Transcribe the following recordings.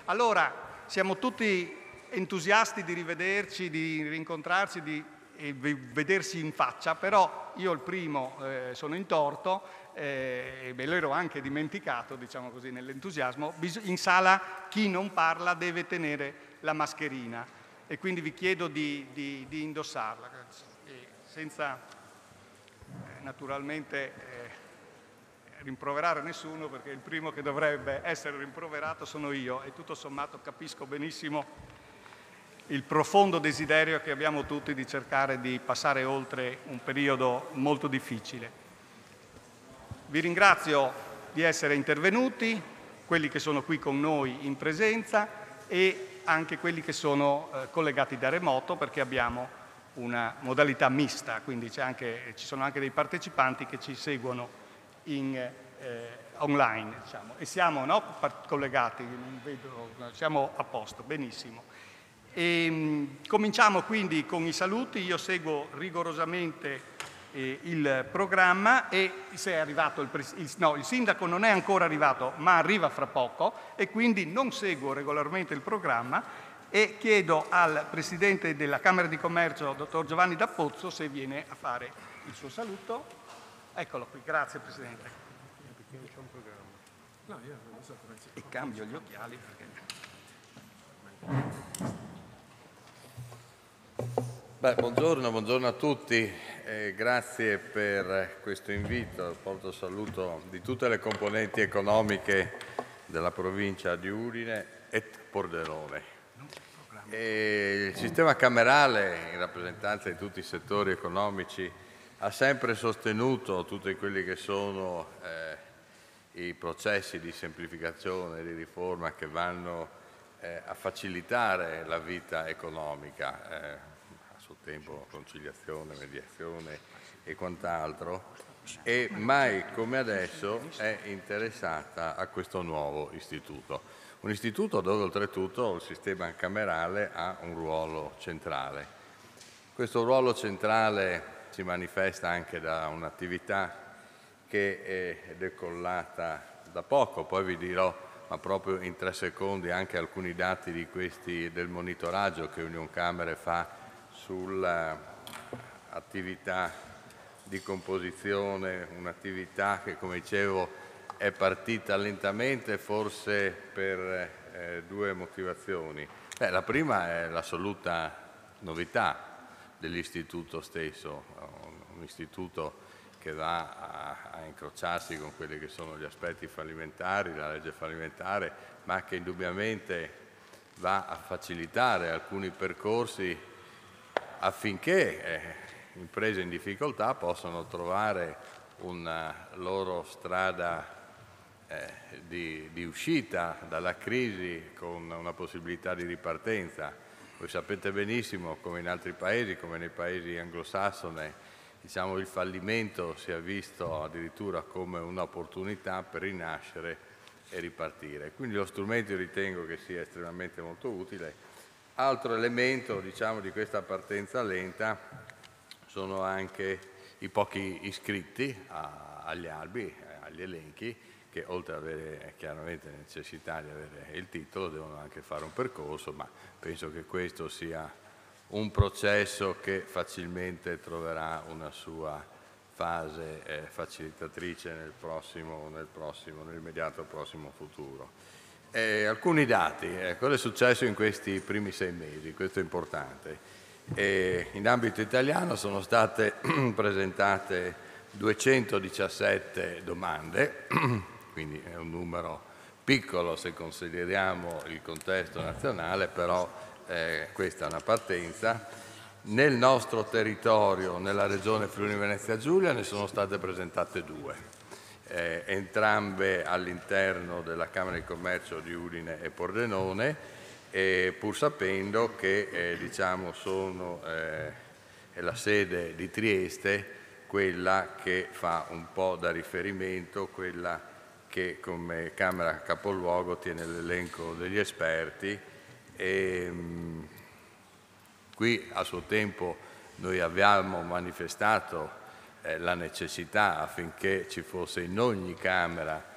Allora, siamo tutti entusiasti di rivederci, di rincontrarci, e vedersi in faccia, però io il primo sono in torto, e me l'ero anche dimenticato, diciamo così, nell'entusiasmo. In sala chi non parla deve tenere la mascherina e quindi vi chiedo di indossarla, senza naturalmente rimproverare nessuno, perché il primo che dovrebbe essere rimproverato sono io e tutto sommato capisco benissimo il profondo desiderio che abbiamo tutti di cercare di passare oltre un periodo molto difficile. Vi ringrazio di essere intervenuti, quelli che sono qui con noi in presenza e anche quelli che sono collegati da remoto, perché abbiamo una modalità mista, quindi ci sono anche dei partecipanti che ci seguono online, diciamo. E siamo collegati, non vedo, siamo a posto, benissimo. Cominciamo quindi con i saluti. Io seguo rigorosamente il programma e se è arrivato il sindaco non è ancora arrivato, ma arriva fra poco e quindi non seguo regolarmente il programma e chiedo al Presidente della Camera di Commercio, dottor Giovanni D'Appozzo, se viene a fare il suo saluto. Eccolo qui, grazie Presidente. E cambio gli occhiali perché... Buongiorno a tutti, grazie per questo invito. Porto saluto di tutte le componenti economiche della provincia di Udine e Pordenone. Il sistema camerale, in rappresentanza di tutti i settori economici, ha sempre sostenuto tutti quelli che sono i processi di semplificazione e di riforma che vanno a facilitare la vita economica, suo tempo conciliazione, mediazione e quant'altro, e mai come adesso è interessata a questo nuovo istituto. Un istituto dove oltretutto il sistema camerale ha un ruolo centrale. Questo ruolo centrale si manifesta anche da un'attività che è decollata da poco, poi vi dirò, ma proprio in 3 secondi, anche alcuni dati del monitoraggio che Unioncamere fa sull'attività di composizione, un'attività che, come dicevo, è partita lentamente, forse per 2 motivazioni. La prima è l'assoluta novità dell'istituto stesso, un istituto che va a incrociarsi con quelli che sono gli aspetti fallimentari, la legge fallimentare, ma che indubbiamente va a facilitare alcuni percorsi affinché imprese in difficoltà possano trovare una loro strada di uscita dalla crisi con una possibilità di ripartenza. Voi sapete benissimo come in altri paesi, come nei paesi anglosassoni, diciamo, il fallimento sia visto addirittura come un'opportunità per rinascere e ripartire. Quindi lo strumento ritengo che sia estremamente molto utile. Altro elemento, diciamo, di questa partenza lenta sono anche i pochi iscritti agli albi, agli elenchi, che oltre ad avere chiaramente necessità di avere il titolo devono anche fare un percorso, ma penso che questo sia un processo che facilmente troverà una sua fase facilitatrice nell'immediato prossimo futuro. Alcuni dati, cosa è successo in questi primi 6 mesi, questo è importante. In ambito italiano sono state presentate 217 domande, quindi è un numero piccolo se consideriamo il contesto nazionale, però questa è una partenza. Nel nostro territorio, nella regione Friuli Venezia Giulia, ne sono state presentate 2. Entrambe all'interno della Camera di Commercio di Udine e Pordenone, pur sapendo che diciamo è la sede di Trieste quella che fa un po' da riferimento, quella che come Camera capoluogo tiene l'elenco degli esperti. Qui a suo tempo noi abbiamo manifestato la necessità affinché ci fosse in ogni Camera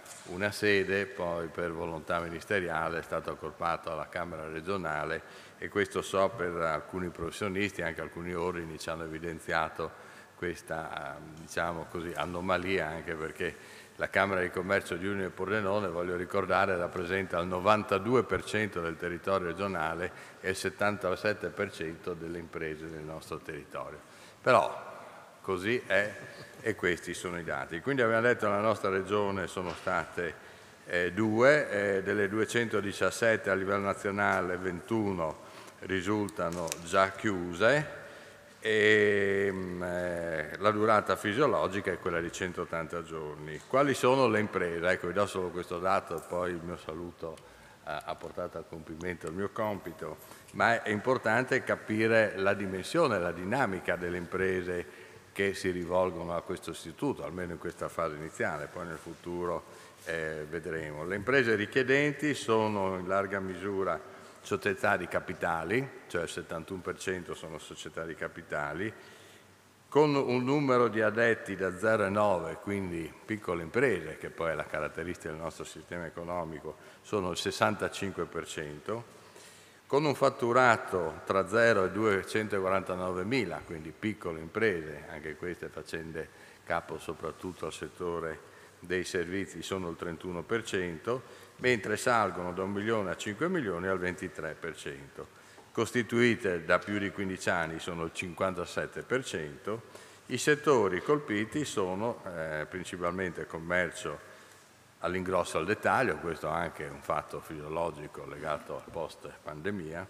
una sede, poi per volontà ministeriale è stato accorpato alla Camera regionale, e questo so per alcuni professionisti, anche alcuni ordini ci hanno evidenziato questa diciamo così, anomalia, anche perché la Camera di Commercio di Udine e Pordenone, voglio ricordare, rappresenta il 92% del territorio regionale e il 77% delle imprese del nostro territorio. Però così è e questi sono i dati. Quindi abbiamo detto che la nostra regione sono state 2, delle 217 a livello nazionale 21 risultano già chiuse, e la durata fisiologica è quella di 180 giorni. Quali sono le imprese? Ecco, vi do solo questo dato, poi il mio saluto ha portato a compimento il mio compito, ma è importante capire la dimensione, la dinamica delle imprese che si rivolgono a questo istituto, almeno in questa fase iniziale, poi nel futuro vedremo. Le imprese richiedenti sono in larga misura società di capitali, cioè il 71% sono società di capitali, con un numero di addetti da 0 a 9, quindi piccole imprese, che poi è la caratteristica del nostro sistema economico, sono il 65%, con un fatturato tra 0 e 249 mila, quindi piccole imprese, anche queste facendo capo soprattutto al settore dei servizi, sono il 31%, mentre salgono da 1 milione a 5 milioni al 23%. Costituite da più di 15 anni sono il 57%. I settori colpiti sono principalmente commercio all'ingrosso al dettaglio, questo anche è un fatto fisiologico legato al post pandemia,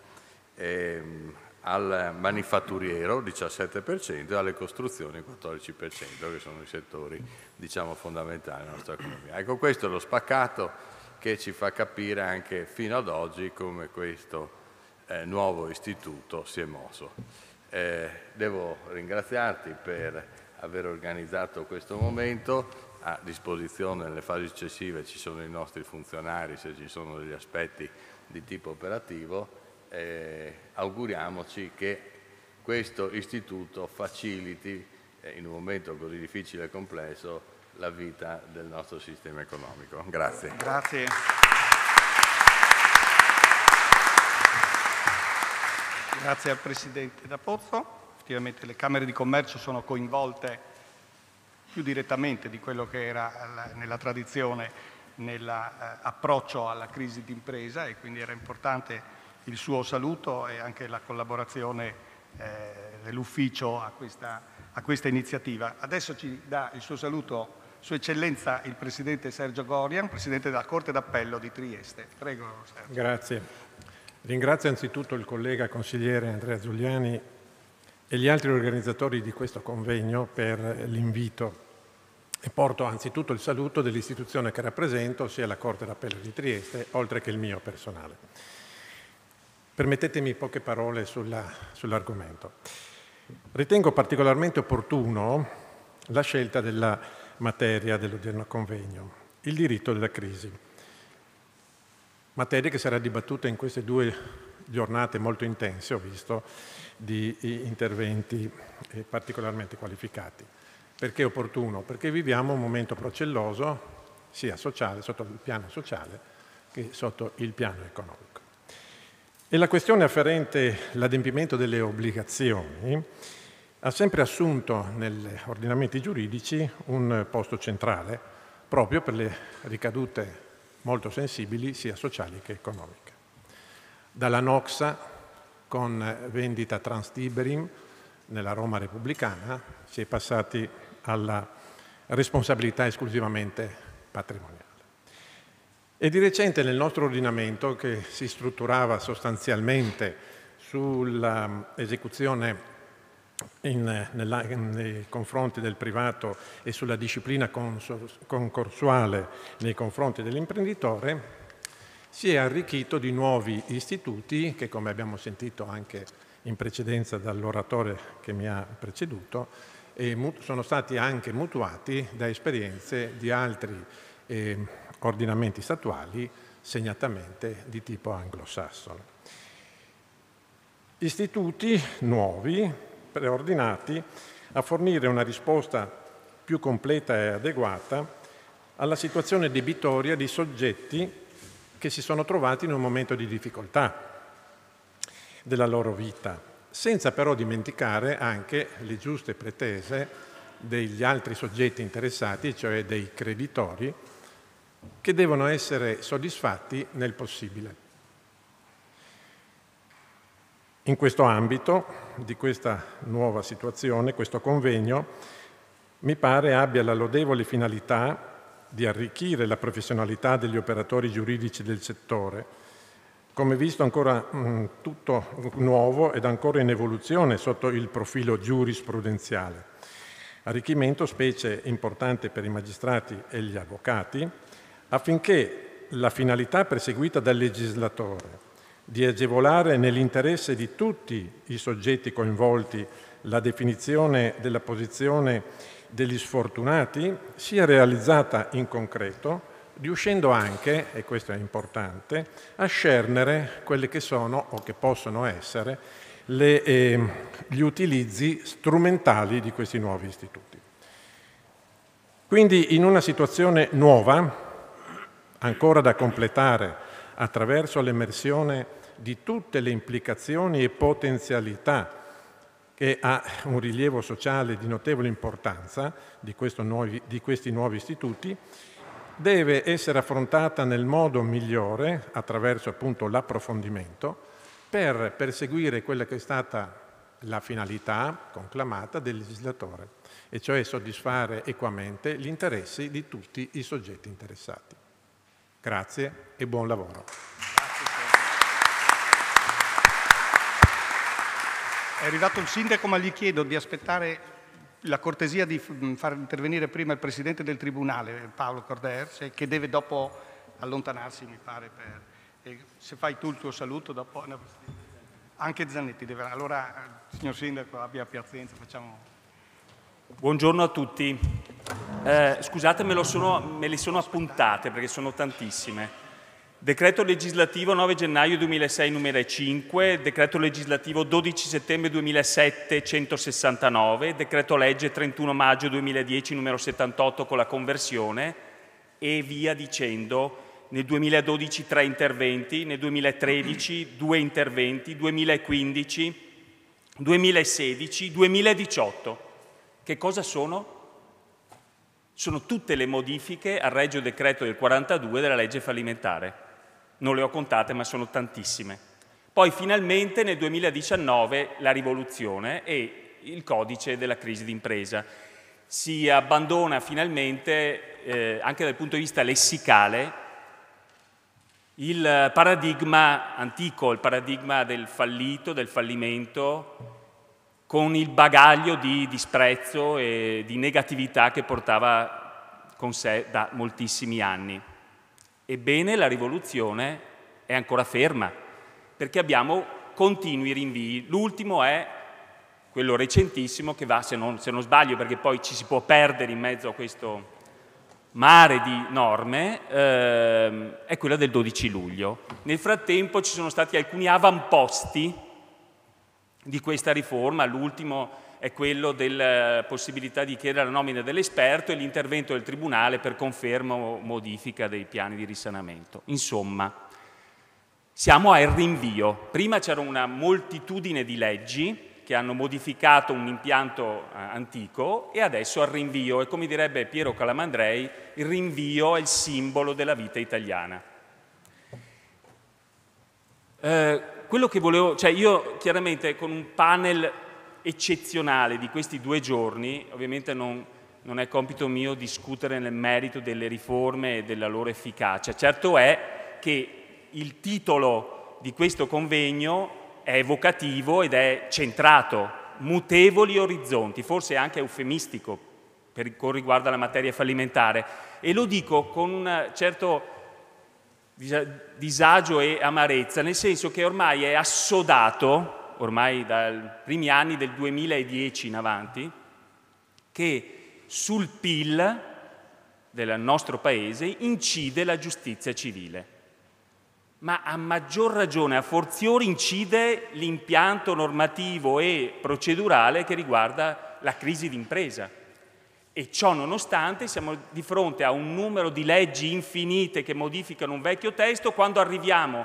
al manifatturiero 17% e alle costruzioni 14%, che sono i settori diciamo fondamentali della nostra economia. Ecco, questo è lo spaccato che ci fa capire anche fino ad oggi come questo nuovo istituto si è mosso. Devo ringraziarti per aver organizzato questo momento. A disposizione nelle fasi successive ci sono i nostri funzionari se ci sono degli aspetti di tipo operativo. Auguriamoci che questo istituto faciliti in un momento così difficile e complesso la vita del nostro sistema economico. Grazie. Grazie. Grazie al Presidente D'Apozzo. Effettivamente le Camere di Commercio sono coinvolte più direttamente di quello che era nella tradizione nell'approccio alla crisi d'impresa, e quindi era importante il suo saluto e anche la collaborazione dell'ufficio a questa iniziativa. Adesso ci dà il suo saluto Sua Eccellenza il Presidente Sergio Gorian, Presidente della Corte d'Appello di Trieste. Prego, Sergio. Grazie. Ringrazio anzitutto il collega consigliere Andrea Zuliani e gli altri organizzatori di questo convegno per l'invito, e porto anzitutto il saluto dell'istituzione che rappresento, sia la Corte d'Appello di Trieste, oltre che il mio personale. Permettetemi poche parole sull'argomento. Ritengo particolarmente opportuno la scelta della materia dell'odierno convegno, il diritto della crisi. Materia che sarà dibattuta in queste 2 giornate molto intense, ho visto, di interventi particolarmente qualificati. Perché è opportuno? Perché viviamo un momento procelloso, sia sociale, sotto il piano sociale, che sotto il piano economico. E la questione afferente all'adempimento delle obbligazioni ha sempre assunto negli ordinamenti giuridici un posto centrale, proprio per le ricadute molto sensibili sia sociali che economiche. Dalla Noxa, con vendita Transtiberim nella Roma repubblicana, si è passati alla responsabilità esclusivamente patrimoniale. E di recente nel nostro ordinamento, che si strutturava sostanzialmente sull'esecuzione nei confronti del privato e sulla disciplina concorsuale nei confronti dell'imprenditore, si è arricchito di nuovi istituti che, come abbiamo sentito anche in precedenza dall'oratore che mi ha preceduto, sono stati anche mutuati da esperienze di altri ordinamenti statuali, segnatamente di tipo anglosassone. Istituti nuovi, preordinati a fornire una risposta più completa e adeguata alla situazione debitoria di soggetti che si sono trovati in un momento di difficoltà della loro vita, senza però dimenticare anche le giuste pretese degli altri soggetti interessati, cioè dei creditori, che devono essere soddisfatti nel possibile. In questo ambito, di questa nuova situazione, questo convegno mi pare abbia la lodevole finalità di arricchire la professionalità degli operatori giuridici del settore, come visto ancora tutto nuovo ed ancora in evoluzione sotto il profilo giurisprudenziale. Arricchimento specie importante per i magistrati e gli avvocati, affinché la finalità perseguita dal legislatore di agevolare nell'interesse di tutti i soggetti coinvolti la definizione della posizione degli sfortunati sia realizzata in concreto, riuscendo anche, e questo è importante, a scernere quelle che sono o che possono essere gli utilizzi strumentali di questi nuovi istituti. Quindi in una situazione nuova, ancora da completare attraverso l'emersione di tutte le implicazioni e potenzialità che ha un rilievo sociale di notevole importanza di questi nuovi istituti, deve essere affrontata nel modo migliore, attraverso appunto l'approfondimento, per perseguire quella che è stata la finalità conclamata del legislatore, e cioè soddisfare equamente gli interessi di tutti i soggetti interessati. Grazie e buon lavoro. È arrivato il sindaco, ma gli chiedo di aspettare la cortesia di far intervenire prima il presidente del tribunale, Paolo Corder, che deve dopo allontanarsi, mi pare. Se fai tu il tuo saluto, dopo anche Zanetti deve. Allora, signor sindaco, abbia pazienza, facciamo. Buongiorno a tutti. Scusate, me le sono appuntate perché sono tantissime. Decreto legislativo 9 gennaio 2006 numero 5, decreto legislativo 12 settembre 2007 169, decreto legge 31 maggio 2010 numero 78 con la conversione e via dicendo. Nel 2012 3 interventi, nel 2013 2 interventi, 2015, 2016, 2018. Che cosa sono? Sono tutte le modifiche al regio decreto del 42 della legge fallimentare. Non le ho contate, ma sono tantissime. Poi finalmente nel 2019 la rivoluzione e il codice della crisi d'impresa. Si abbandona finalmente, anche dal punto di vista lessicale, il paradigma antico, il paradigma del fallito, del fallimento, con il bagaglio di disprezzo e di negatività che portava con sé da moltissimi anni. Ebbene, la rivoluzione è ancora ferma, perché abbiamo continui rinvii. L'ultimo è quello recentissimo che va, se non sbaglio, perché poi ci si può perdere in mezzo a questo mare di norme, è quella del 12 luglio. Nel frattempo ci sono stati alcuni avamposti di questa riforma, l'ultimo è quello della possibilità di chiedere la nomina dell'esperto e l'intervento del Tribunale per conferma o modifica dei piani di risanamento. Insomma, siamo al rinvio. Prima c'era una moltitudine di leggi che hanno modificato un impianto antico e adesso al rinvio. E come direbbe Piero Calamandrei, il rinvio è il simbolo della vita italiana. Quello che volevo, io chiaramente con un panel eccezionale di questi 2 giorni, ovviamente non è compito mio discutere nel merito delle riforme e della loro efficacia. Certo è che il titolo di questo convegno è evocativo ed è centrato, mutevoli orizzonti, forse anche eufemistico con riguardo alla materia fallimentare. E lo dico con un certo disagio e amarezza, nel senso che ormai è assodato, ormai dai primi anni del 2010 in avanti, che sul PIL del nostro Paese incide la giustizia civile. Ma a maggior ragione, a fortiori, incide l'impianto normativo e procedurale che riguarda la crisi d'impresa. E ciò nonostante siamo di fronte a un numero di leggi infinite che modificano un vecchio testo. Quando arriviamo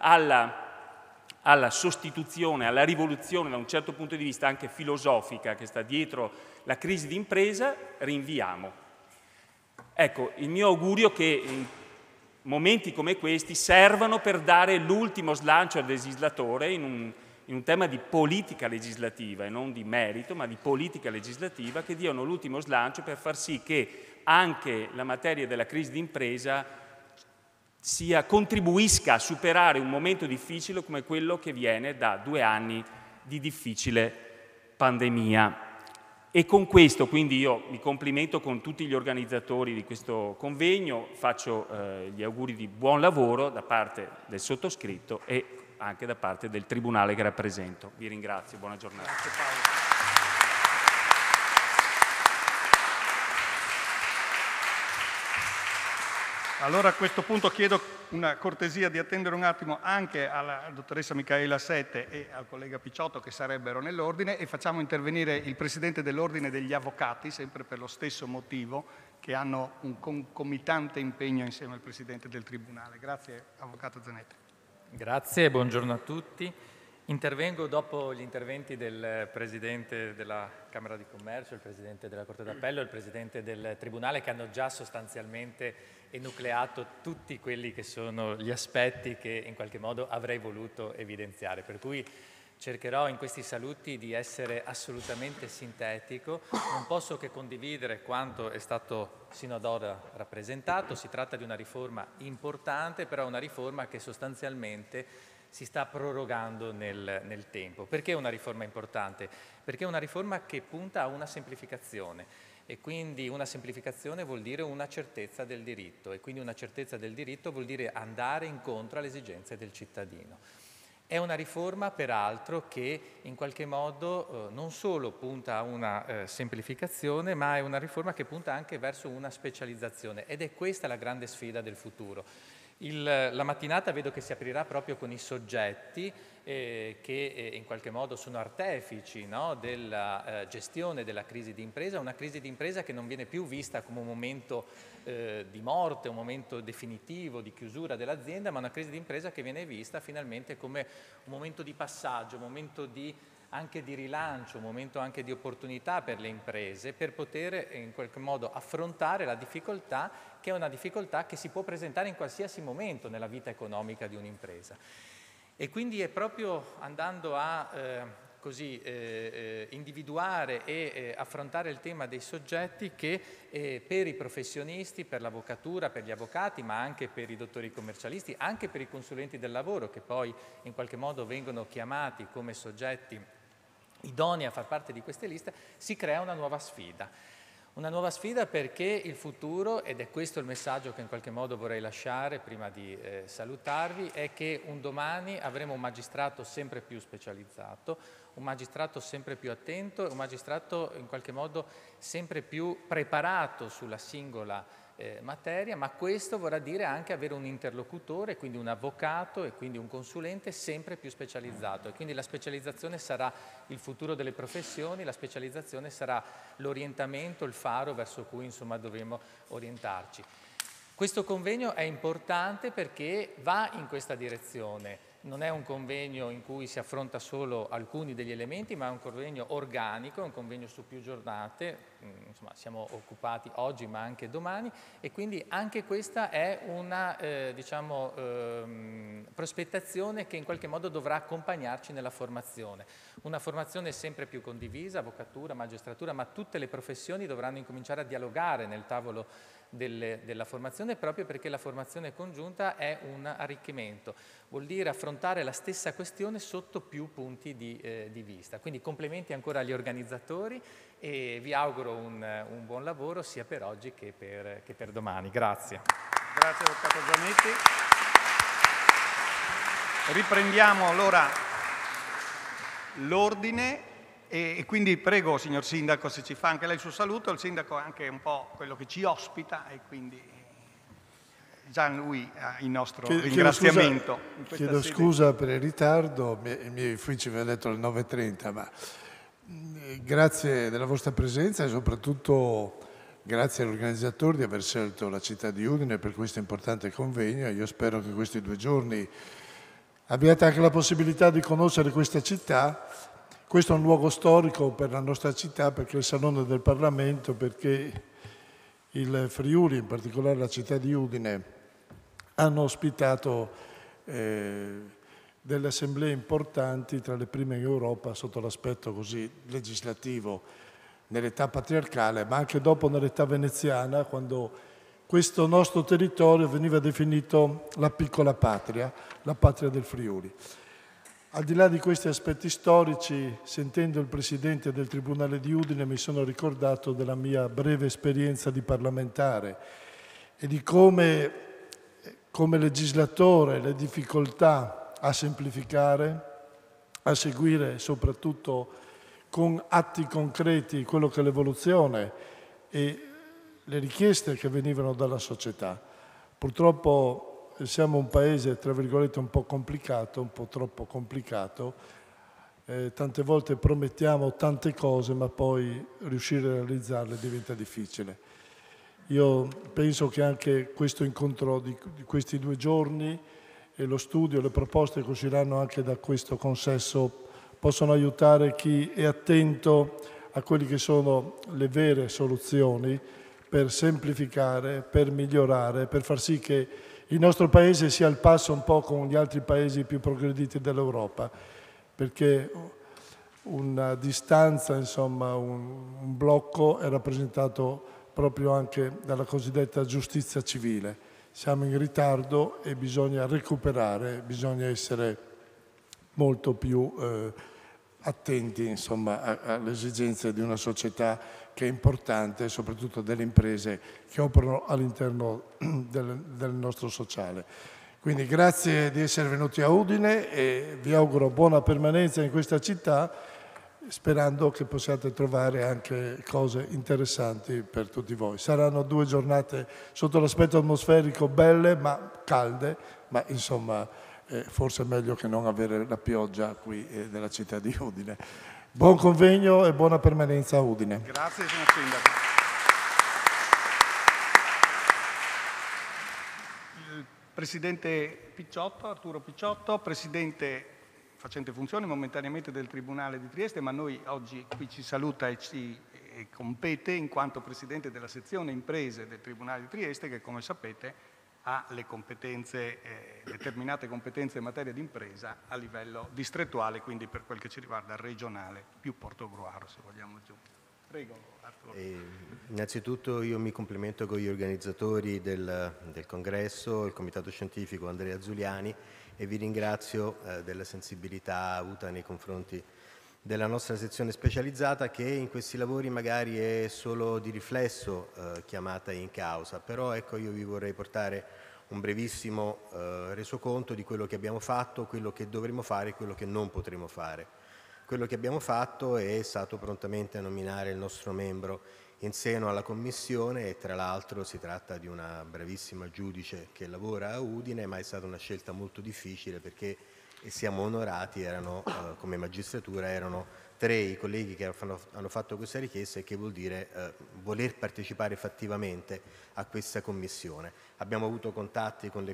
alla sostituzione, alla rivoluzione da un certo punto di vista anche filosofica che sta dietro la crisi d'impresa, rinviamo. Ecco, il mio augurio è che in momenti come questi servano per dare l'ultimo slancio al legislatore in un tema di politica legislativa e non di merito, ma di politica legislativa, che diano l'ultimo slancio per far sì che anche la materia della crisi d'impresa contribuisca a superare un momento difficile come quello che viene da 2 anni di difficile pandemia. E con questo, quindi, io mi complimento con tutti gli organizzatori di questo convegno, faccio gli auguri di buon lavoro da parte del sottoscritto e anche da parte del Tribunale che rappresento. Vi ringrazio, buona giornata. Grazie Paolo. Allora a questo punto chiedo una cortesia di attendere un attimo anche alla dottoressa Micaela Sette e al collega Picciotto che sarebbero nell'ordine, e facciamo intervenire il Presidente dell'Ordine degli Avvocati, sempre per lo stesso motivo, che hanno un concomitante impegno insieme al Presidente del Tribunale. Grazie, Avvocato Zanetti. Grazie, buongiorno a tutti. Intervengo dopo gli interventi del Presidente della Camera di Commercio, il Presidente della Corte d'Appello e il Presidente del Tribunale, che hanno già sostanzialmente enucleato tutti quelli che sono gli aspetti che in qualche modo avrei voluto evidenziare. Per cui cercherò in questi saluti di essere assolutamente sintetico. Non posso che condividere quanto è stato sino ad ora rappresentato. Si tratta di una riforma importante, però una riforma che sostanzialmente si sta prorogando nel tempo. Perché una riforma importante? Perché è una riforma che punta a una semplificazione, e quindi una semplificazione vuol dire una certezza del diritto, e quindi una certezza del diritto vuol dire andare incontro alle esigenze del cittadino. È una riforma, peraltro, che in qualche modo non solo punta a una semplificazione, ma è una riforma che punta anche verso una specializzazione, ed è questa la grande sfida del futuro. La mattinata vedo che si aprirà proprio con i soggetti che in qualche modo sono artefici, no, della gestione della crisi d'impresa, una crisi d'impresa che non viene più vista come un momento di morte, un momento definitivo di chiusura dell'azienda, ma una crisi d'impresa che viene vista finalmente come un momento di passaggio, un momento anche di rilancio, un momento anche di opportunità per le imprese, per poter in qualche modo affrontare la difficoltà, che è una difficoltà che si può presentare in qualsiasi momento nella vita economica di un'impresa. E quindi è proprio andando a individuare e affrontare il tema dei soggetti che per i professionisti, per l'avvocatura, per gli avvocati, ma anche per i dottori commercialisti, anche per i consulenti del lavoro, che poi in qualche modo vengono chiamati come soggetti idonei a far parte di queste liste, si crea una nuova sfida. Una nuova sfida perché il futuro, ed è questo il messaggio che in qualche modo vorrei lasciare prima di salutarvi, è che un domani avremo un magistrato sempre più specializzato, un magistrato sempre più attento, un magistrato in qualche modo sempre più preparato sulla singola materia, ma questo vorrà dire anche avere un interlocutore, quindi un avvocato e quindi un consulente sempre più specializzato, e quindi la specializzazione sarà il futuro delle professioni, la specializzazione sarà l'orientamento, il faro verso cui insomma dovremo orientarci. Questo convegno è importante perché va in questa direzione. Non è un convegno in cui si affronta solo alcuni degli elementi, ma è un convegno organico, un convegno su più giornate, insomma siamo occupati oggi ma anche domani, e quindi anche questa è una prospettazione che in qualche modo dovrà accompagnarci nella formazione. Una formazione sempre più condivisa, avvocatura, magistratura, ma tutte le professioni dovranno incominciare a dialogare nel tavolo della formazione, proprio perché la formazione congiunta è un arricchimento, vuol dire affrontare la stessa questione sotto più punti di vista. Quindi complimenti ancora agli organizzatori e vi auguro un buon lavoro sia per oggi che per domani. Grazie. Grazie Avvocato Zanetti. Riprendiamo allora l'ordine. E quindi prego, signor Sindaco, se ci fa anche lei il suo saluto. Il Sindaco è anche un po' quello che ci ospita e quindi già lui ha il nostro ringraziamento. Chiedo scusa per il ritardo, i miei uffici mi hanno detto alle 9:30, ma grazie della vostra presenza e soprattutto grazie agli organizzatori di aver scelto la città di Udine per questo importante convegno. Io spero che questi 2 giorni abbiate anche la possibilità di conoscere questa città. Questo è un luogo storico per la nostra città, perché è il Salone del Parlamento, perché il Friuli, in particolare la città di Udine, hanno ospitato delle assemblee importanti, tra le prime in Europa sotto l'aspetto così legislativo nell'età patriarcale, ma anche dopo nell'età veneziana, quando questo nostro territorio veniva definito la piccola patria, la patria del Friuli. Al di là di questi aspetti storici, sentendo il Presidente del Tribunale di Udine, mi sono ricordato della mia breve esperienza di parlamentare e di come legislatore le difficoltà a semplificare, a seguire soprattutto con atti concreti quello che è l'evoluzione e le richieste che venivano dalla società. Purtroppo siamo un paese, tra virgolette, un po' complicato, un po' troppo complicato. Tante volte promettiamo tante cose, ma poi riuscire a realizzarle diventa difficile. Io penso che anche questo incontro di questi 2 giorni e lo studio, le proposte che usciranno anche da questo consesso possono aiutare chi è attento a quelle che sono le vere soluzioni per semplificare, per migliorare, per far sì che il nostro Paese sia al passo un po' con gli altri Paesi più progrediti dell'Europa, perché una distanza, insomma, un blocco è rappresentato proprio anche dalla cosiddetta giustizia civile. Siamo in ritardo e bisogna recuperare, bisogna essere molto più attenti, insomma, alle esigenze di una società che è importante, soprattutto delle imprese che operano all'interno del nostro sociale. Quindi grazie di essere venuti a Udine e vi auguro buona permanenza in questa città, sperando che possiate trovare anche cose interessanti per tutti voi. Saranno 2 giornate sotto l'aspetto atmosferico belle ma calde, ma insomma forse è meglio che non avere la pioggia qui nella città di Udine. Buon convegno e buona permanenza a Udine. Grazie, signor Sindaco. Il Presidente Picciotto, Arturo Picciotto, Presidente facente funzioni momentaneamente del Tribunale di Trieste, ma noi oggi qui ci saluta e ci compete in quanto Presidente della sezione imprese del Tribunale di Trieste, che come sapete ha le competenze, determinate competenze in materia di impresa a livello distrettuale, quindi per quel che ci riguarda regionale, più Portogruaro se vogliamo giù. Prego Arturo. Innanzitutto io mi complimento con gli organizzatori del congresso, il comitato scientifico Andrea Zuliani, e vi ringrazio della sensibilità avuta nei confronti della nostra sezione specializzata, che in questi lavori magari è solo di riflesso chiamata in causa, però ecco, io vi vorrei portare un brevissimo resoconto di quello che abbiamo fatto, quello che dovremo fare e quello che non potremo fare. Quello che abbiamo fatto è stato prontamente nominare il nostro membro in seno alla Commissione, e tra l'altro si tratta di una bravissima giudice che lavora a Udine, ma è stata una scelta molto difficile perché, e siamo onorati, come magistratura erano 3 i colleghi che hanno fatto questa richiesta, e che vuol dire voler partecipare fattivamente a questa commissione. Abbiamo avuto contatti con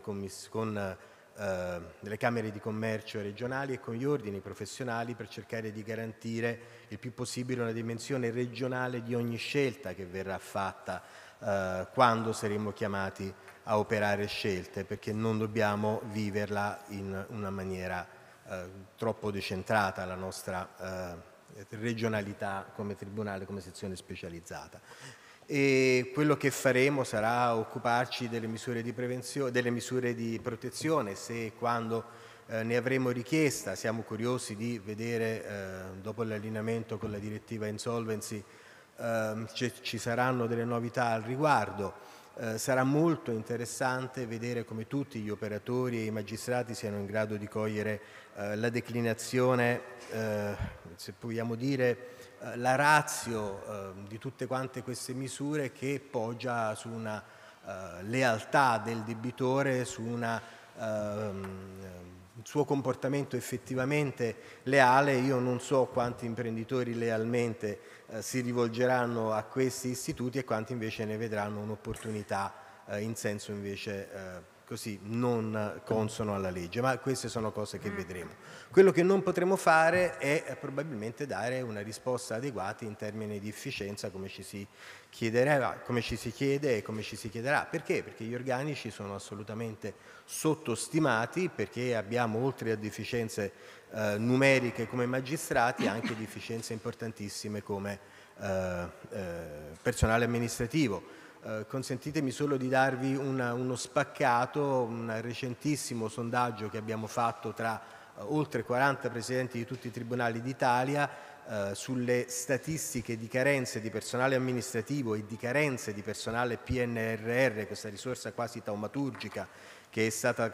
le Camere di Commercio regionali e con gli ordini professionali per cercare di garantire il più possibile una dimensione regionale di ogni scelta che verrà fatta quando saremo chiamati a operare scelte, perché non dobbiamo viverla in una maniera troppo decentrata, la nostra regionalità come tribunale, come sezione specializzata. E quello che faremo sarà occuparci delle misure di prevenzione, delle misure di protezione, se e quando ne avremo richiesta. Siamo curiosi di vedere, dopo l'allineamento con la direttiva Insolvency, ci saranno delle novità al riguardo. Sarà molto interessante vedere come tutti gli operatori e i magistrati siano in grado di cogliere la declinazione, se vogliamo dire, la ratio di tutte quante queste misure, che poggia su una lealtà del debitore, su una suo comportamento effettivamente leale. Io non so quanti imprenditori lealmente si rivolgeranno a questi istituti e quanti invece ne vedranno un'opportunità in senso invece così non consono alla legge, ma queste sono cose che vedremo. Quello che non potremo fare è probabilmente dare una risposta adeguata in termini di efficienza come ci si chiederà, come ci si chiede e come ci si chiederà. Perché? Perché gli organici sono assolutamente sottostimati, perché abbiamo oltre a deficienze numeriche come magistrati anche deficienze importantissime come personale amministrativo. Consentitemi solo di darvi uno spaccato, un recentissimo sondaggio che abbiamo fatto tra oltre 40 presidenti di tutti i tribunali d'Italia sulle statistiche di carenze di personale amministrativo e di carenze di personale PNRR, questa risorsa quasi taumaturgica che è stata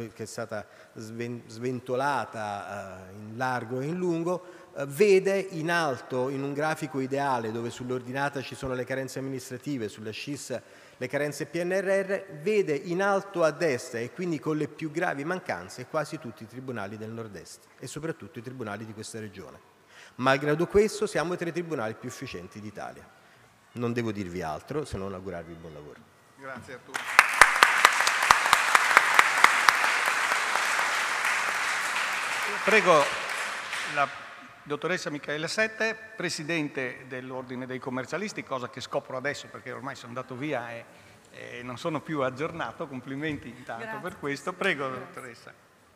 sventolata in largo e in lungo, vede in alto, in un grafico ideale dove sull'ordinata ci sono le carenze amministrative, sulla SCIS le carenze PNRR, vede in alto a destra e quindi con le più gravi mancanze quasi tutti i tribunali del nord-est e soprattutto i tribunali di questa regione. Malgrado questo siamo tra i tribunali più efficienti d'Italia. Non devo dirvi altro se non augurarvi buon lavoro. Grazie a tutti. Prego la dottoressa Michaela Sette, presidente dell'Ordine dei Commercialisti, cosa che scopro adesso perché ormai sono andato via e non sono più aggiornato. Complimenti intanto. Grazie. Per questo. Prego, dottoressa.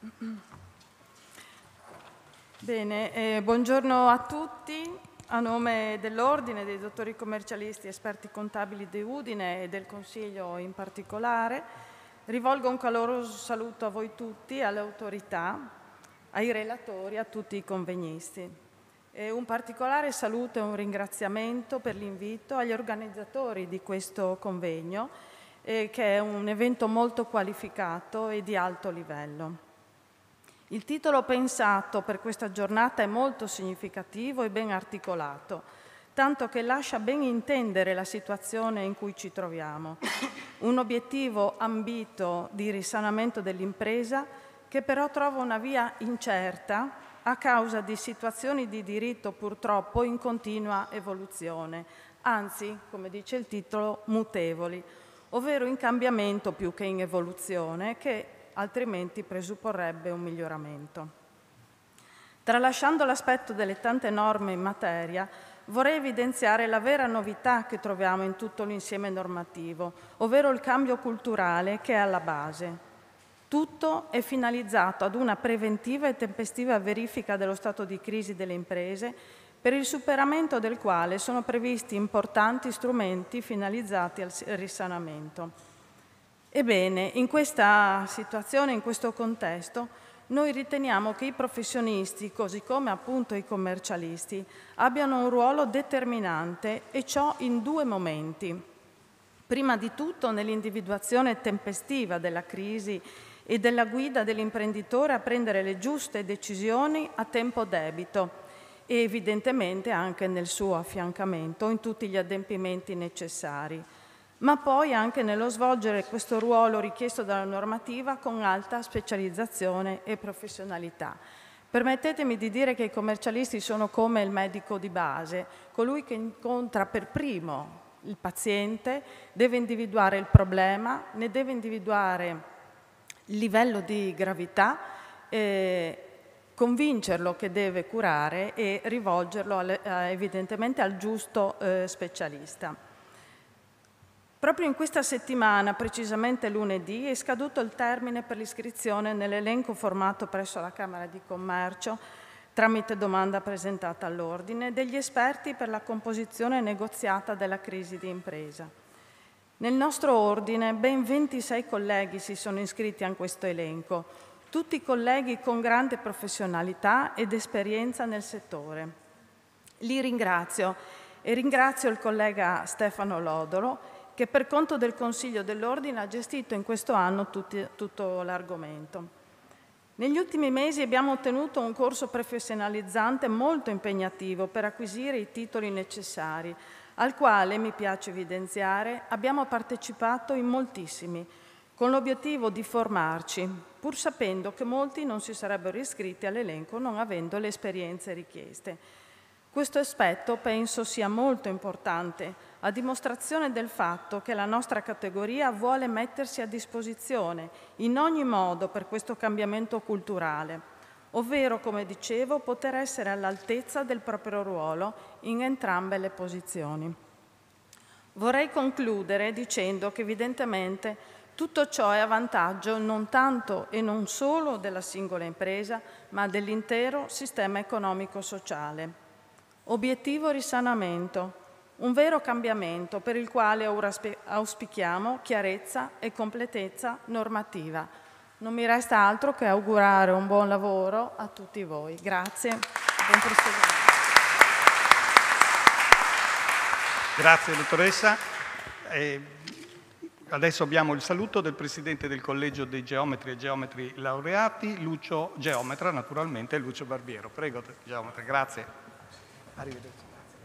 Bene, buongiorno a tutti. A nome dell'Ordine dei dottori commercialisti esperti contabili di Udine e del Consiglio in particolare, rivolgo un caloroso saluto a voi tutti, alle autorità, ai relatori, a tutti i convegnisti. E un particolare saluto e un ringraziamento per l'invito agli organizzatori di questo convegno, che è un evento molto qualificato e di alto livello. Il titolo pensato per questa giornata è molto significativo e ben articolato, tanto che lascia ben intendere la situazione in cui ci troviamo. Un obiettivo ambito di risanamento dell'impresa che però trova una via incerta a causa di situazioni di diritto purtroppo in continua evoluzione, anzi, come dice il titolo, mutevoli, ovvero in cambiamento più che in evoluzione, che altrimenti presupporrebbe un miglioramento. Tralasciando l'aspetto delle tante norme in materia, vorrei evidenziare la vera novità che troviamo in tutto l'insieme normativo, ovvero il cambio culturale che è alla base. Tutto è finalizzato ad una preventiva e tempestiva verifica dello stato di crisi delle imprese, per il superamento del quale sono previsti importanti strumenti finalizzati al risanamento. Ebbene, in questa situazione, in questo contesto, noi riteniamo che i professionisti, così come appunto i commercialisti, abbiano un ruolo determinante, e ciò in due momenti. Prima di tutto nell'individuazione tempestiva della crisi e della guida dell'imprenditore a prendere le giuste decisioni a tempo debito e evidentemente anche nel suo affiancamento in tutti gli adempimenti necessari, ma poi anche nello svolgere questo ruolo richiesto dalla normativa con alta specializzazione e professionalità. Permettetemi di dire che i commercialisti sono come il medico di base, colui che incontra per primo il paziente, deve individuare il problema, ne deve individuare il livello di gravità, convincerlo che deve curare e rivolgerlo evidentemente al giusto specialista. Proprio in questa settimana, precisamente lunedì, è scaduto il termine per l'iscrizione nell'elenco formato presso la Camera di Commercio, tramite domanda presentata all'Ordine, degli esperti per la composizione negoziata della crisi di impresa. Nel nostro Ordine ben 26 colleghi si sono iscritti a questo elenco, tutti colleghi con grande professionalità ed esperienza nel settore. Li ringrazio e ringrazio il collega Stefano Lodolo, che per conto del Consiglio dell'Ordine ha gestito in questo anno tutto l'argomento. Negli ultimi mesi abbiamo ottenuto un corso professionalizzante molto impegnativo per acquisire i titoli necessari, al quale, mi piace evidenziare, abbiamo partecipato in moltissimi, con l'obiettivo di formarci, pur sapendo che molti non si sarebbero iscritti all'elenco non avendo le esperienze richieste. Questo aspetto penso sia molto importante, a dimostrazione del fatto che la nostra categoria vuole mettersi a disposizione in ogni modo per questo cambiamento culturale, ovvero, come dicevo, poter essere all'altezza del proprio ruolo in entrambe le posizioni. Vorrei concludere dicendo che evidentemente tutto ciò è a vantaggio non tanto e non solo della singola impresa, ma dell'intero sistema economico-sociale. Obiettivo risanamento, un vero cambiamento per il quale ora auspichiamo chiarezza e completezza normativa. Non mi resta altro che augurare un buon lavoro a tutti voi. Grazie. Buon proseguimento. Grazie dottoressa. Adesso abbiamo il saluto del Presidente del Collegio dei Geometri e Geometri Laureati, Lucio Geometra, naturalmente, Lucio Barbiero. Prego, Geometra, grazie. Arrivederci.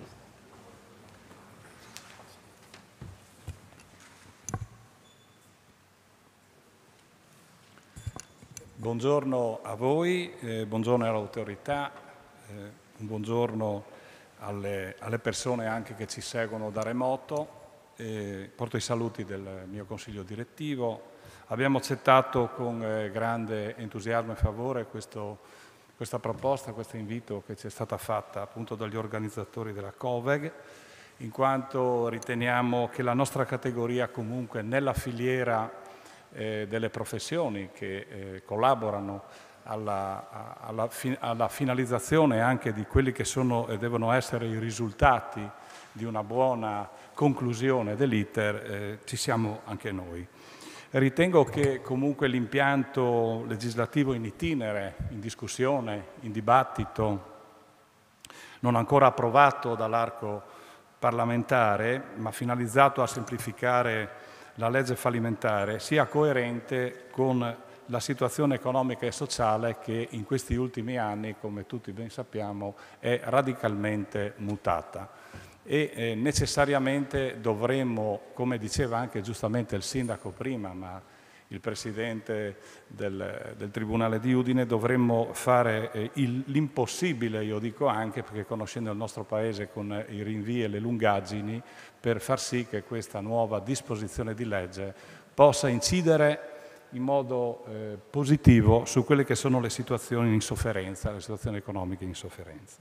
Buongiorno a voi, buongiorno alle autorità, un buongiorno alle persone anche che ci seguono da remoto. Porto i saluti del mio consiglio direttivo. Abbiamo accettato con grande entusiasmo e favore questa proposta, questo invito che ci è stata fatta appunto dagli organizzatori della COVEG, in quanto riteniamo che la nostra categoria comunque nella filiera delle professioni che collaborano alla finalizzazione anche di quelli che sono e devono essere i risultati di una buona conclusione dell'iter, ci siamo anche noi. Ritengo che comunque l'impianto legislativo in itinere, in discussione, in dibattito, non ancora approvato dall'arco parlamentare, ma finalizzato a semplificare la legge fallimentare, sia coerente con la situazione economica e sociale che in questi ultimi anni, come tutti ben sappiamo, è radicalmente mutata. E necessariamente dovremmo, come diceva anche giustamente il sindaco prima, ma il presidente del Tribunale di Udine, dovremmo fare l'impossibile, io dico anche, perché conoscendo il nostro Paese con i rinvii e le lungaggini, per far sì che questa nuova disposizione di legge possa incidere in modo positivo su quelle che sono le situazioni in sofferenza, le situazioni economiche in sofferenza.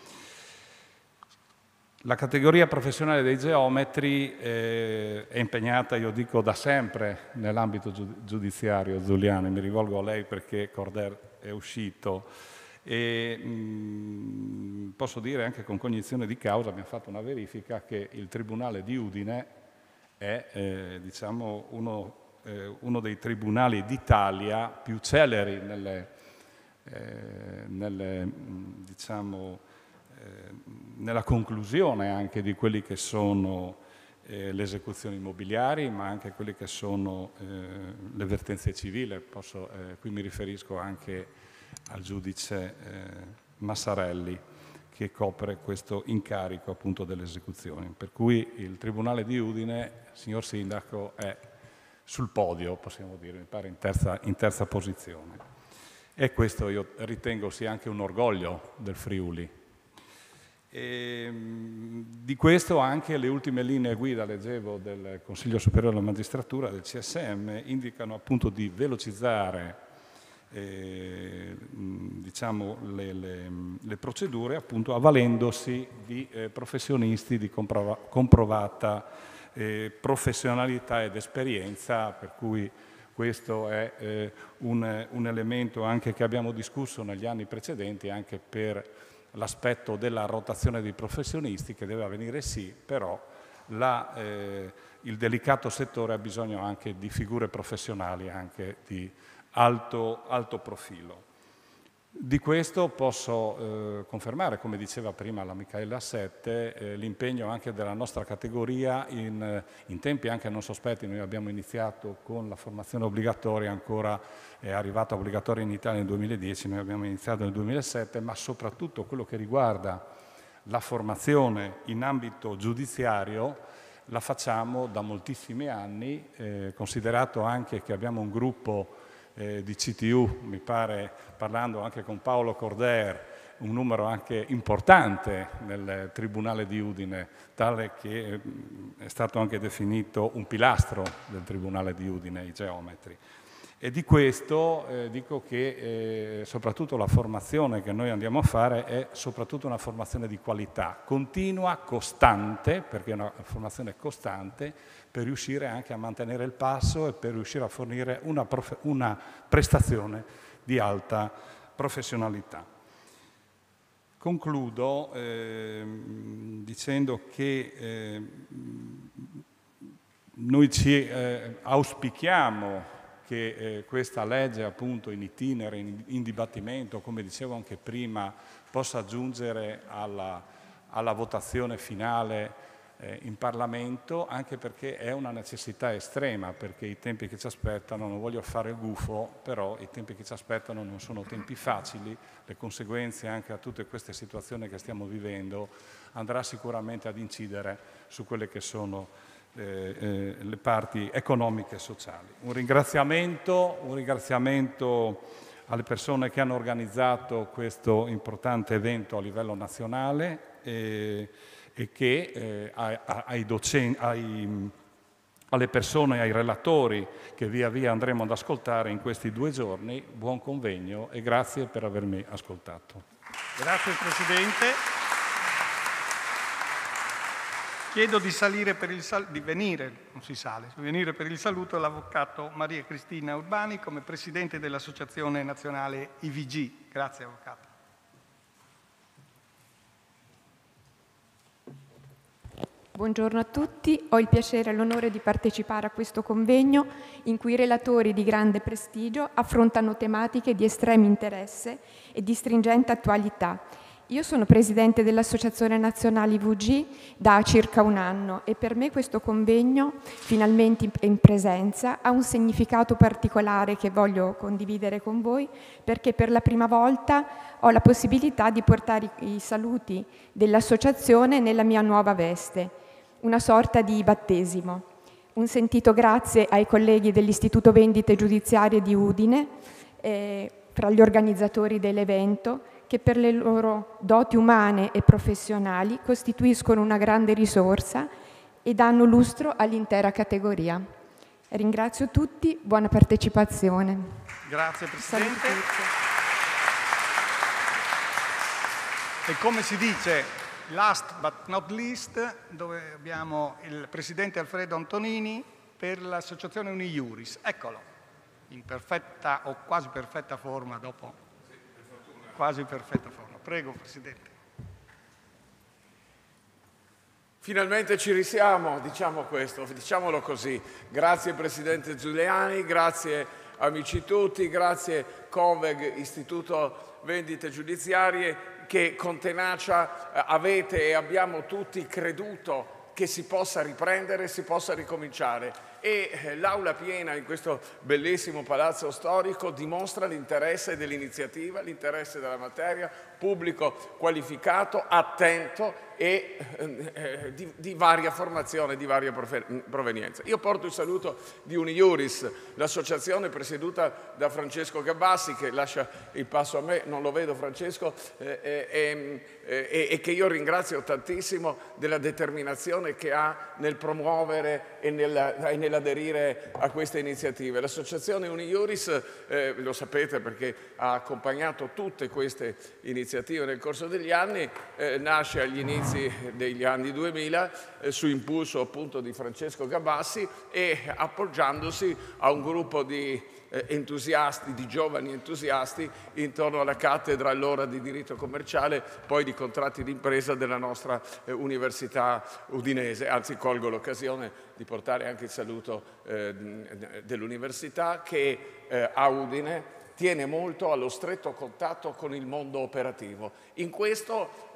La categoria professionale dei geometri è impegnata, io dico da sempre, nell'ambito giudiziario. Zuliani, mi rivolgo a lei perché Corder è uscito e posso dire anche con cognizione di causa, abbiamo fatto una verifica, che il Tribunale di Udine è diciamo, uno dei tribunali d'Italia più celeri nella conclusione anche di quelli che sono le esecuzioni immobiliari, ma anche quelle che sono le vertenze civili. Qui mi riferisco anche al giudice Massarelli, che copre questo incarico appunto delle esecuzioni. Per cui il Tribunale di Udine, signor Sindaco, è sul podio, possiamo dire, mi pare in terza posizione. E questo io ritengo sia anche un orgoglio del Friuli. E di questo anche le ultime linee guida, leggevo, del Consiglio Superiore della Magistratura, del CSM, indicano appunto di velocizzare diciamo, le procedure, appunto avvalendosi di professionisti di comprovata professionalità ed esperienza, per cui questo è un elemento anche che abbiamo discusso negli anni precedenti, anche per l'aspetto della rotazione dei professionisti, che deve avvenire sì, però il delicato settore ha bisogno anche di figure professionali anche di alto profilo. Di questo posso confermare, come diceva prima la Micaela Sette, l'impegno anche della nostra categoria in tempi anche non sospetti. Noi abbiamo iniziato con la formazione obbligatoria, ancora è arrivata obbligatoria in Italia nel 2010, noi abbiamo iniziato nel 2007, ma soprattutto quello che riguarda la formazione in ambito giudiziario la facciamo da moltissimi anni, considerato anche che abbiamo un gruppo di CTU, mi pare, parlando anche con Paolo Corder, un numero anche importante nel Tribunale di Udine, tale che è stato anche definito un pilastro del Tribunale di Udine, i geometri. E di questo dico che soprattutto la formazione che noi andiamo a fare è soprattutto una formazione di qualità, continua, costante, perché è una formazione costante, per riuscire anche a mantenere il passo e per riuscire a fornire una prestazione di alta professionalità. Concludo dicendo che noi auspichiamo che questa legge appunto in itinere, in dibattimento, come dicevo anche prima, possa giungere alla votazione finale in Parlamento, anche perché è una necessità estrema, perché i tempi che ci aspettano, non voglio fare il gufo, però i tempi che ci aspettano non sono tempi facili, le conseguenze anche a tutte queste situazioni che stiamo vivendo andrà sicuramente ad incidere su quelle che sono le parti economiche e sociali. Un ringraziamento alle persone che hanno organizzato questo importante evento a livello nazionale e che alle persone, ai relatori che via via andremo ad ascoltare in questi 2 giorni, buon convegno e grazie per avermi ascoltato. Grazie Presidente. Chiedo di venire per il saluto l'Avvocato Maria Cristina Urbani come Presidente dell'Associazione Nazionale IVG. Grazie Avvocato. Buongiorno a tutti, ho il piacere e l'onore di partecipare a questo convegno in cui i relatori di grande prestigio affrontano tematiche di estremo interesse e di stringente attualità. Io sono Presidente dell'Associazione Nazionale IVG da circa 1 anno e per me questo convegno, finalmente in presenza, ha un significato particolare che voglio condividere con voi perché per la prima volta ho la possibilità di portare i saluti dell'Associazione nella mia nuova veste. Una sorta di battesimo. Un sentito grazie ai colleghi dell'Istituto Vendite Giudiziarie di Udine, fra gli organizzatori dell'evento, che per le loro doti umane e professionali costituiscono una grande risorsa e danno lustro all'intera categoria. Ringrazio tutti, buona partecipazione. Grazie Presidente. E come si dice, last but not least, dove abbiamo il Presidente Alfredo Antonini per l'Associazione Uni Iuris. Eccolo, in perfetta o quasi perfetta forma dopo. Quasi perfetta forma. Prego, Presidente. Finalmente ci risiamo, diciamo questo, diciamolo così. Grazie Presidente Giuliani, grazie amici tutti, grazie Conveg, Istituto Vendite Giudiziarie, che con tenacia avete e abbiamo tutti creduto che si possa riprendere, si possa ricominciare. E l'aula piena in questo bellissimo palazzo storico dimostra l'interesse dell'iniziativa, l'interesse della materia, pubblico qualificato, attento e di varia formazione, di varia provenienza. Io porto il saluto di Uni Iuris, l'associazione presieduta da Francesco Gabassi, che lascia il passo a me, non lo vedo Francesco, e che io ringrazio tantissimo della determinazione che ha nel promuovere e nell'aderire a queste iniziative. L'associazione Uni Iuris, lo sapete perché ha accompagnato tutte queste iniziative nel corso degli anni, nasce agli inizi degli anni 2000 su impulso appunto di Francesco Gabassi e appoggiandosi a un gruppo di entusiasti, di giovani entusiasti intorno alla cattedra allora di diritto commerciale, poi di contratti d'impresa della nostra università udinese. Anzi, colgo l'occasione di portare anche il saluto dell'università che a Udine tiene molto allo stretto contatto con il mondo operativo. In questo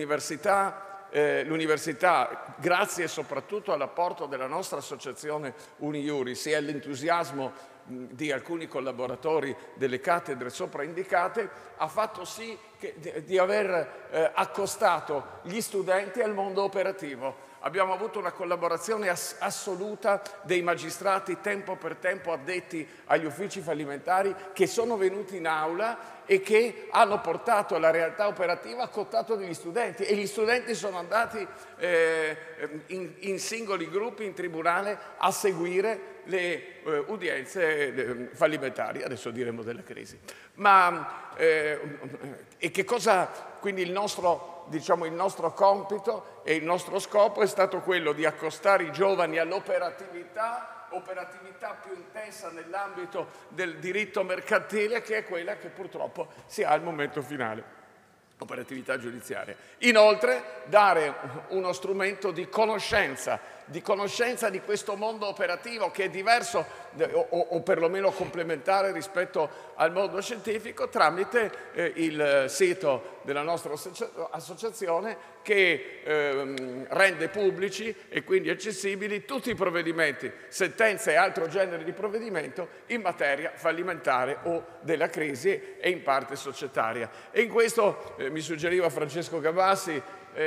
l'università, grazie soprattutto all'apporto della nostra associazione Uni Iuris e all'entusiasmo di alcuni collaboratori delle cattedre sopra indicate, ha fatto sì di aver accostato gli studenti al mondo operativo. Abbiamo avuto una collaborazione assoluta dei magistrati tempo per tempo addetti agli uffici fallimentari che sono venuti in aula e che hanno portato la realtà operativa a contatto degli studenti, e gli studenti sono andati in singoli gruppi in tribunale a seguire le udienze fallimentari, adesso diremo della crisi. E che cosa, quindi il nostro compito e il nostro scopo è stato quello di accostare i giovani all'operatività più intensa nell'ambito del diritto mercantile, che è quella che purtroppo si ha al momento finale, operatività giudiziaria. Inoltre dare uno strumento di conoscenza di questo mondo operativo, che è diverso o perlomeno complementare rispetto al mondo scientifico, tramite il sito della nostra associazione, che rende pubblici e quindi accessibili tutti i provvedimenti, sentenze e altro genere di provvedimento in materia fallimentare o della crisi e in parte societaria. E in questo mi suggeriva Francesco Gavassi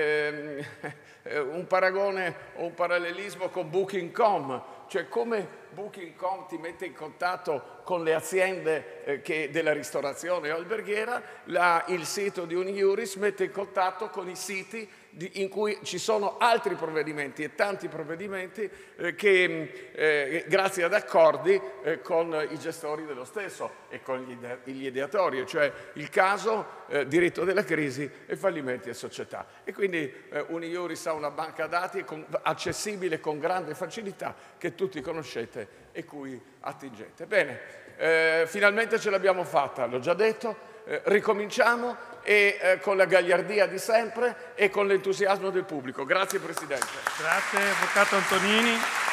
un paragone o un parallelismo con Booking.com, cioè come Booking.com ti mette in contatto con le aziende della ristorazione o alberghiera, il sito di Unijuris mette in contatto con i siti in cui ci sono altri provvedimenti e tanti provvedimenti che grazie ad accordi con i gestori dello stesso e con gli ideatori, cioè il caso diritto della crisi e fallimenti e società. E quindi Unijuris ha una banca dati accessibile con grande facilità, che tutti conoscete e cui attingete. Bene, finalmente ce l'abbiamo fatta, l'ho già detto. Ricominciamo e con la gagliardia di sempre e con l'entusiasmo del pubblico. Grazie Presidente. Grazie Avvocato Antonini.